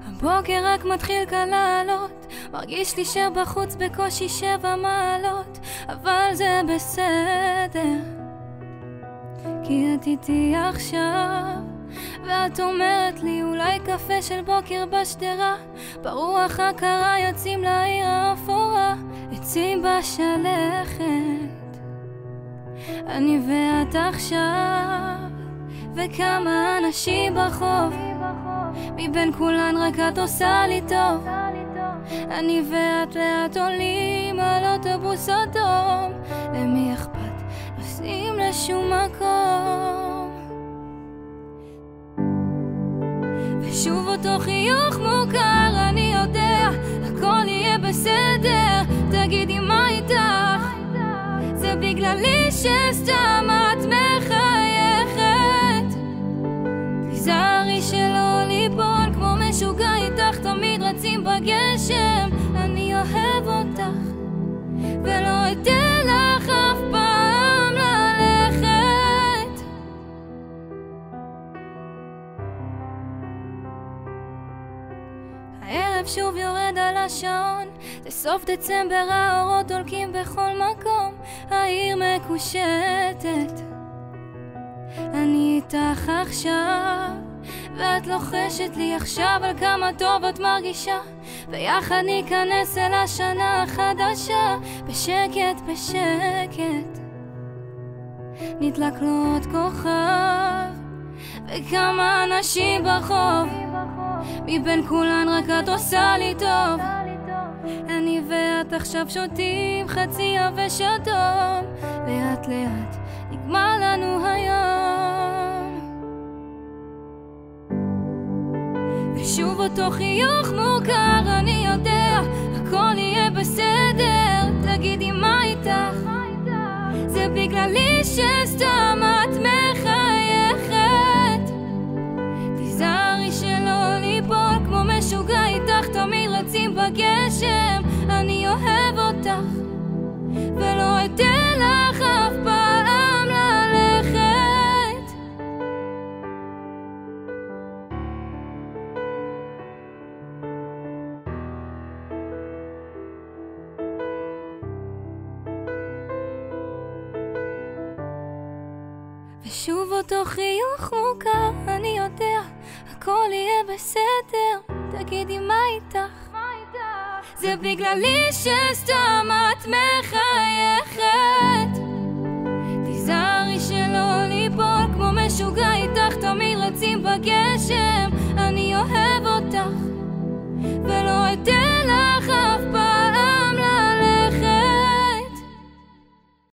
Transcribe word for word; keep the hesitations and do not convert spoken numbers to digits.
הבוקר רק מתחיל כאן לעלות, מרגיש לי שבחוץ בקושי שבע מעלות, אבל זה בסדר, כי את איתי עכשיו. ואת אומרת לי אולי קפה של בוקר בשדרה, ברוח הקרה יוצאים לעיר האפורה, עצים בשלכת, אני ואת עכשיו. וכמה אנשים ברחוב, מבין כולן רק את עושה לי טוב, אני ואת לאט עולים על אוטובוס אדום, למי אכפת? נוסעים לשום מקום. ושוב אותו חיוך מוכר, אני יודע הכל יהיה בסדר, תגידי מה איתך? זה בגללי שסתם את מחייכת, תיזהרי שלא ליפול כמו משוגע איתך, תמיד רצים בגשם, אני אוהב אותך ולא אתן לך אף פעם ללכת. הערב שוב יורד על השעון, זה סוף דצמבר, האורות דולקים בכל מקום, העיר מקושטת, אני איתך עכשיו. ואת לוחשת לי עכשיו על כמה טוב את מרגישה, ויחד ניכנס אל השנה החדשה, בשקט בשקט נדלק לו עוד כוכב. וכמה אנשים ברחוב, מבין כולן רק את עושה לי טוב, אני ואת עכשיו שותים חצי יבש אדום, לאט לאט נגמר לנו היום. ושוב אותו חיוך מוכר, אני יודע הכל יהיה בסדר, תגידי מה איתך? זה בגללי שסתם את מחייכת, תיזהרי שלא ליפול כמו משוגע איתך, תמיד רצים בגשם, אני אוהב אותך ולא אתן לך אף פעם ללכת. ושוב אותו חיוך מוכר, אני יודע הכל יהיה בסדר, תגידי מה איתך? זה בגללי שסתם את מחייכת, תיזהרי שלא ליפול כמו משוגע איתך,